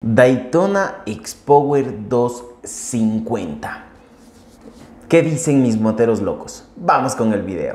Daytona X-Power 250. ¿Qué dicen mis moteros locos? Vamos con el video.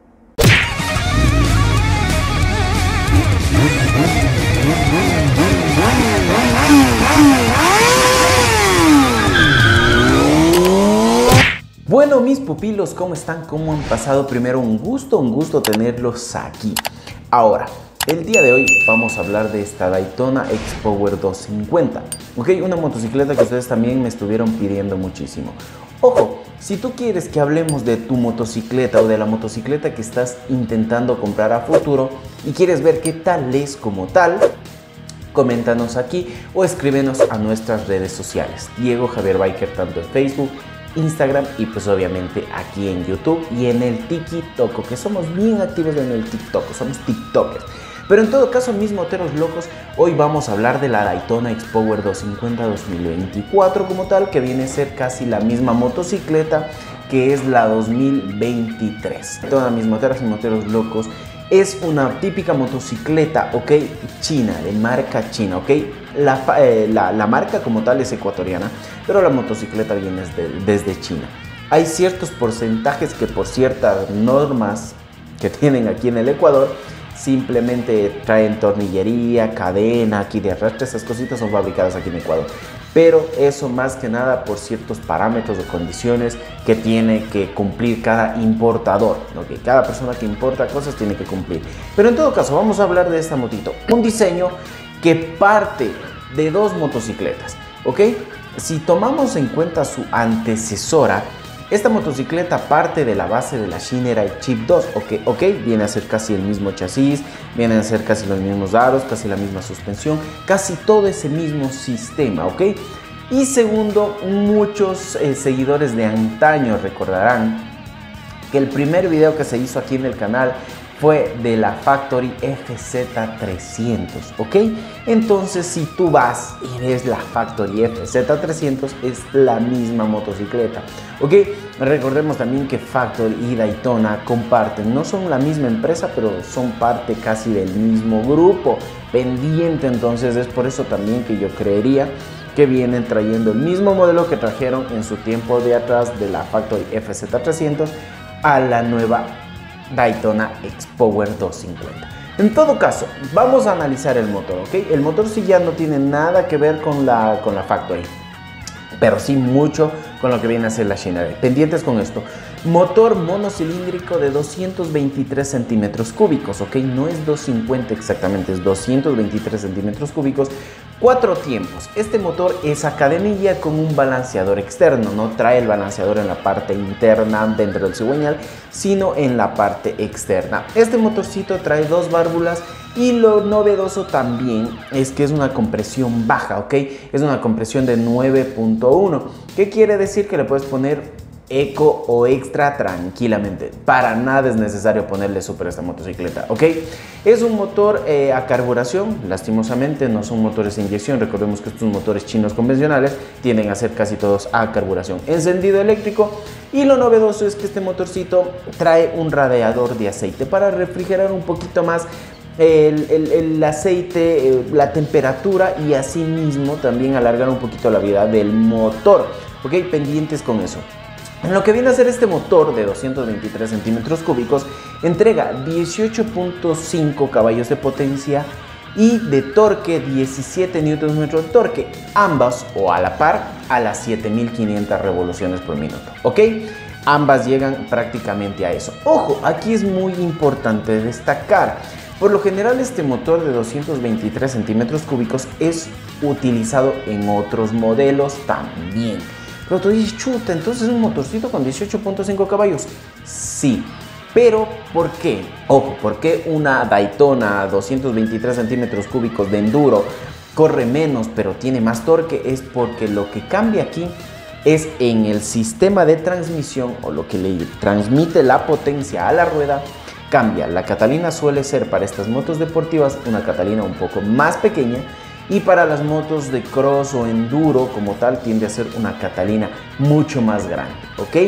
Bueno, mis pupilos, ¿cómo están? ¿Cómo han pasado? Primero, un gusto tenerlos aquí. Ahora, el día de hoy vamos a hablar de esta Daytona X-Power 250. Ok, una motocicleta que ustedes también me estuvieron pidiendo muchísimo. Ojo, si tú quieres que hablemos de tu motocicleta o de la motocicleta que estás intentando comprar a futuro y quieres ver qué tal es como tal, coméntanos aquí o escríbenos a nuestras redes sociales. Diego Javier Biker, tanto en Facebook, Instagram y pues obviamente aquí en YouTube y en el TikTok, que somos bien activos en el TikTok, somos TikTokers. Pero en todo caso, mis moteros locos, hoy vamos a hablar de la Daytona X-Power 250 2024 como tal, que viene a ser casi la misma motocicleta que es la 2023. Todas mis moteras y moteros locos, es una típica motocicleta, ok, china, de marca china, ok. La marca como tal es ecuatoriana, pero la motocicleta viene desde China. Hay ciertos porcentajes que por ciertas normas que tienen aquí en el Ecuador, simplemente traen tornillería, cadena, aquí de arrastre, esas cositas son fabricadas aquí en Ecuador. Pero eso más que nada por ciertos parámetros o condiciones que tiene que cumplir cada importador. ¿Okay? Cada persona que importa cosas tiene que cumplir. Pero en todo caso, vamos a hablar de esta motito. Un diseño que parte de dos motocicletas. ¿Ok? Si tomamos en cuenta su antecesora, esta motocicleta parte de la base de la Shinerai Chip 2, ok, viene a ser casi el mismo chasis, viene a ser casi los mismos aros, casi la misma suspensión, casi todo ese mismo sistema, ok. Y segundo, muchos seguidores de antaño recordarán que el primer video que se hizo aquí en el canal fue de la Factory FZ300, ¿ok? Entonces, si tú vas y ves la Factory FZ300, es la misma motocicleta, ¿ok? Recordemos también que Factory y Daytona comparten, no son la misma empresa, pero son parte casi del mismo grupo pendiente, entonces es por eso también que yo creería que vienen trayendo el mismo modelo que trajeron en su tiempo de atrás de la Factory FZ300 a la nueva Daytona X-Power 250. En todo caso, vamos a analizar el motor, ¿ok? El motor sí ya no tiene nada que ver con la Factory, pero sí mucho con lo que viene a ser la Shinerai. Pendientes con esto. Motor monocilíndrico de 223 centímetros cúbicos, ¿ok? No es 250 exactamente, es 223 centímetros cúbicos. 4 tiempos. Este motor es a cadenilla con un balanceador externo. No trae el balanceador en la parte interna dentro del cigüeñal, sino en la parte externa. Este motorcito trae 2 válvulas. Y lo novedoso también es que es una compresión baja, ¿ok? Es una compresión de 9.1. ¿Qué quiere decir? Que le puedes poner eco o extra tranquilamente. Para nada es necesario ponerle super a esta motocicleta, ¿ok? Es un motor a carburación, lastimosamente no son motores de inyección. Recordemos que estos motores chinos convencionales tienden a ser casi todos a carburación. Encendido eléctrico. Y lo novedoso es que este motorcito trae un radiador de aceite para refrigerar un poquito más el aceite, la temperatura, y así mismo también alargar un poquito la vida del motor, ok, pendientes con eso. En lo que viene a ser este motor de 223 centímetros cúbicos, entrega 18.5 caballos de potencia y de torque 17 Nm de torque, ambas o a la par a las 7500 revoluciones por minuto, ok. Ambas llegan prácticamente a eso. Ojo, aquí es muy importante destacar. Por lo general, este motor de 223 centímetros cúbicos es utilizado en otros modelos también. Pero tú dices, chuta, entonces un motorcito con 18.5 caballos. Sí, pero ¿por qué? Ojo, ¿por qué una Daytona 223 centímetros cúbicos de enduro corre menos pero tiene más torque? Es porque lo que cambia aquí es en el sistema de transmisión, o lo que le transmite la potencia a la rueda. Cambia. La Catalina suele ser para estas motos deportivas una Catalina un poco más pequeña, y para las motos de cross o enduro como tal tiende a ser una Catalina mucho más grande, ¿ok?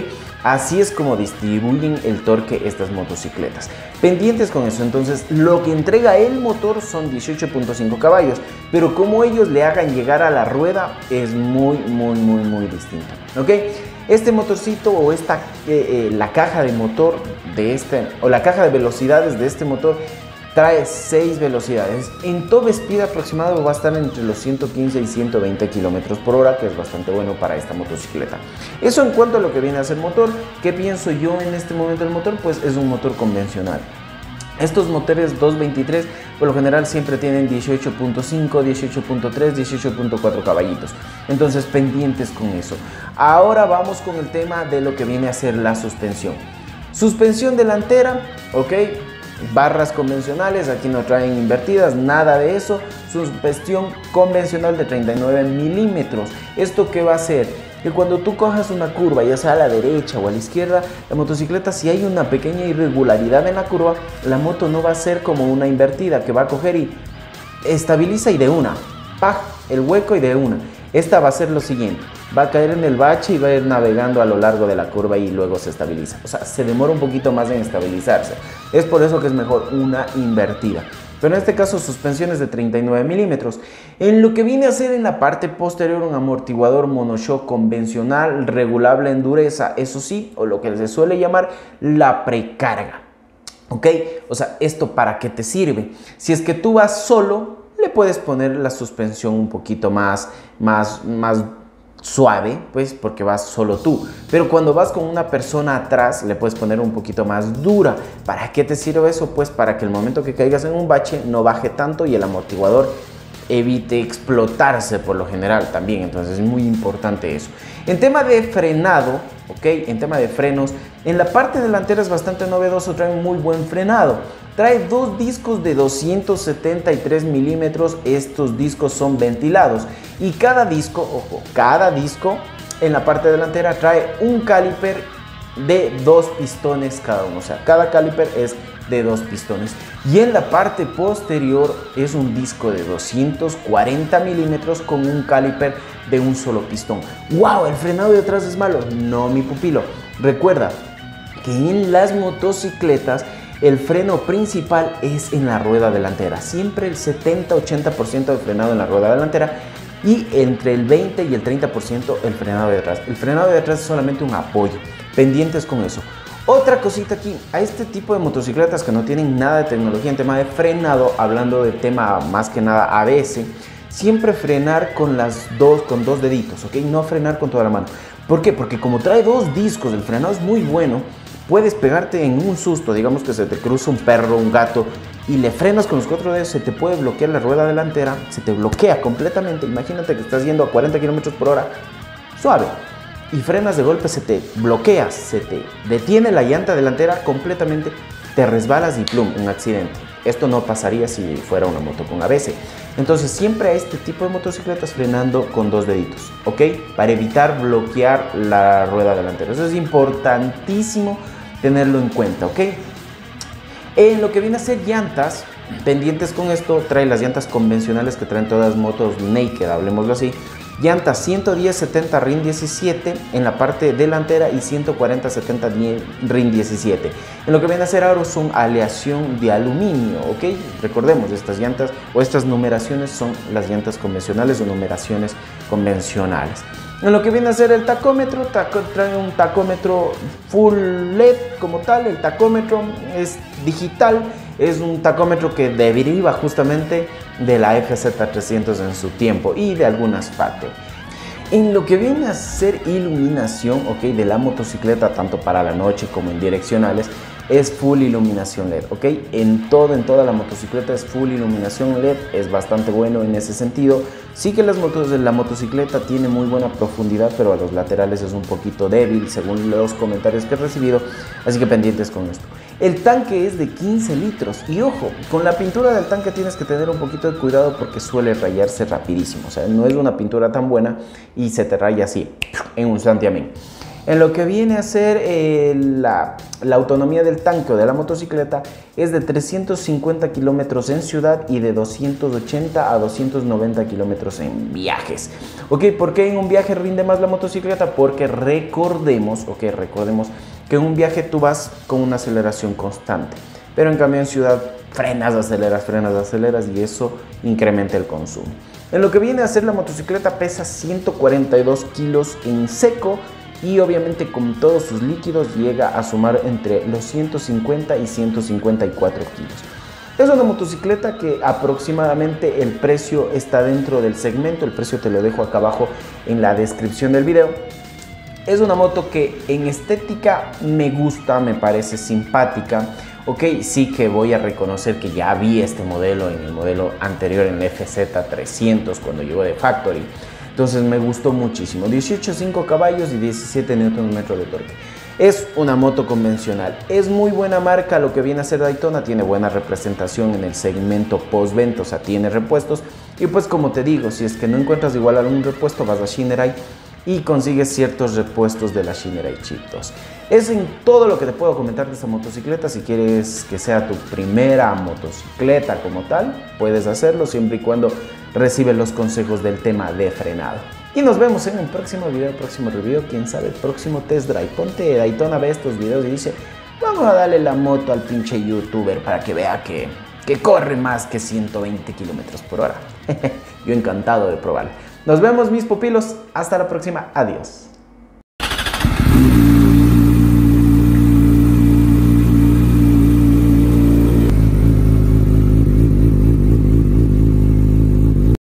Así es como distribuyen el torque estas motocicletas. Pendientes con eso, entonces lo que entrega el motor son 18.5 caballos, pero como ellos le hagan llegar a la rueda es muy distinto, ¿ok? Este motorcito o la caja de motor de o la caja de velocidades de este motor trae 6 velocidades. En top speed aproximado va a estar entre los 115 y 120 kilómetros por hora, que es bastante bueno para esta motocicleta. Eso en cuanto a lo que viene a ser motor. ¿Qué pienso yo en este momento del motor? Pues es un motor convencional. Estos motores 223 por lo general siempre tienen 18.5, 18.3, 18.4 caballitos. Entonces pendientes con eso. Ahora vamos con el tema de lo que viene a ser la suspensión. Suspensión delantera, ok. Barras convencionales, aquí no traen invertidas, nada de eso. Suspensión convencional de 39 milímetros. ¿Esto qué va a hacer? Que cuando tú cojas una curva, ya sea a la derecha o a la izquierda, la motocicleta, si hay una pequeña irregularidad en la curva, la moto no va a ser como una invertida que va a coger y estabiliza y de una, ¡pah!, el hueco y de una. Esta va a ser lo siguiente, va a caer en el bache y va a ir navegando a lo largo de la curva y luego se estabiliza. O sea, se demora un poquito más en estabilizarse. Es por eso que es mejor una invertida. Pero en este caso suspensiones de 39 milímetros. En lo que viene a ser en la parte posterior un amortiguador monoshock convencional, regulable en dureza, eso sí, o lo que se suele llamar la precarga. ¿Ok? O sea, ¿esto para qué te sirve? Si es que tú vas solo, le puedes poner la suspensión un poquito más suave, pues porque vas solo tú. Pero cuando vas con una persona atrás, le puedes poner un poquito más dura. ¿Para qué te sirve eso? Pues para que el momento que caigas en un bache no baje tanto y el amortiguador evite explotarse por lo general también. Entonces es muy importante eso. En tema de frenado, ok, en tema de frenos, en la parte delantera es bastante novedoso, trae un muy buen frenado. Trae dos discos de 273 milímetros, estos discos son ventilados y cada disco, ojo, cada disco en la parte delantera trae un caliper de 2 pistones cada uno, o sea, cada caliper es de 2 pistones. Y en la parte posterior es un disco de 240 milímetros con un caliper de un solo pistón. ¡Wow! ¿El frenado de atrás es malo? No, mi pupilo. Recuerda que en las motocicletas el freno principal es en la rueda delantera. Siempre el 70-80% de frenado en la rueda delantera y entre el 20 y el 30% el frenado de atrás. El frenado de atrás es solamente un apoyo. Pendientes con eso. Otra cosita aquí, a este tipo de motocicletas que no tienen nada de tecnología en tema de frenado, hablando de tema más que nada ABS, siempre frenar con dos deditos, ¿ok? No frenar con toda la mano. ¿Por qué? Porque como trae 2 discos, el frenado es muy bueno. Puedes pegarte en un susto, digamos que se te cruza un perro, un gato, y le frenas con los 4 dedos, se te puede bloquear la rueda delantera, se te bloquea completamente. Imagínate que estás yendo a 40 kilómetros por hora, suave, y frenas de golpe, se te bloquea, se te detiene la llanta delantera completamente, te resbalas y plum, un accidente. Esto no pasaría si fuera una moto con ABS. Entonces siempre a este tipo de motocicletas frenando con 2 deditos, ¿ok? Para evitar bloquear la rueda delantera. Eso es importantísimo tenerlo en cuenta, ¿ok? En lo que viene a ser llantas, pendientes con esto, trae las llantas convencionales que traen todas las motos naked, hablemoslo así. Llantas 110-70 RIN 17 en la parte delantera y 140-70 RIN 17. En lo que viene a ser aros son aleación de aluminio, ¿ok? Recordemos, estas llantas o estas numeraciones son las llantas convencionales o numeraciones convencionales. En lo que viene a ser el tacómetro, trae un tacómetro full LED como tal. El tacómetro es digital, es un tacómetro que deriva justamente de la FZ300 en su tiempo y de algunas Factor. En lo que viene a ser iluminación, ok, de la motocicleta, tanto para la noche como en direccionales, es full iluminación LED, ok. En toda la motocicleta es full iluminación LED, es bastante bueno en ese sentido. Sí que la motocicleta tiene muy buena profundidad, pero a los laterales es un poquito débil, según los comentarios que he recibido, así que pendientes con esto. El tanque es de 15 litros y ojo, con la pintura del tanque tienes que tener un poquito de cuidado porque suele rayarse rapidísimo, o sea, no es una pintura tan buena y se te raya así, en un santiamén. En lo que viene a ser la autonomía del tanque o de la motocicleta es de 350 kilómetros en ciudad y de 280 a 290 kilómetros en viajes. Ok, ¿por qué en un viaje rinde más la motocicleta? Porque recordemos que en un viaje tú vas con una aceleración constante, pero en cambio en ciudad frenas, aceleras y eso incrementa el consumo. En lo que viene a ser la motocicleta pesa 142 kilos en seco y obviamente con todos sus líquidos llega a sumar entre los 150 y 154 kilos. Es una motocicleta que aproximadamente el precio está dentro del segmento, el precio te lo dejo acá abajo en la descripción del video. Es una moto que en estética me gusta, me parece simpática. Ok, sí que voy a reconocer que ya vi este modelo en el modelo anterior, en el FZ300, cuando llegó de Factory. Entonces me gustó muchísimo. 18.5 caballos y 17 Nm de torque. Es una moto convencional. Es muy buena marca lo que viene a ser Daytona. Tiene buena representación en el segmento postventa, o sea, tiene repuestos. Y pues como te digo, si es que no encuentras igual algún repuesto, vas a Shinerai y consigues ciertos repuestos de la Shinerai Chip 2. Es en todo lo que te puedo comentar de esta motocicleta. Si quieres que sea tu primera motocicleta como tal, puedes hacerlo siempre y cuando recibes los consejos del tema de frenado. Y nos vemos en un próximo video, próximo review, quién sabe, próximo test drive. Ponte Daytona, ve estos videos y dice, vamos a darle la moto al pinche youtuber para que vea que corre más que 120 kilómetros por hora. Yo encantado de probarla. Nos vemos mis pupilos, hasta la próxima, adiós.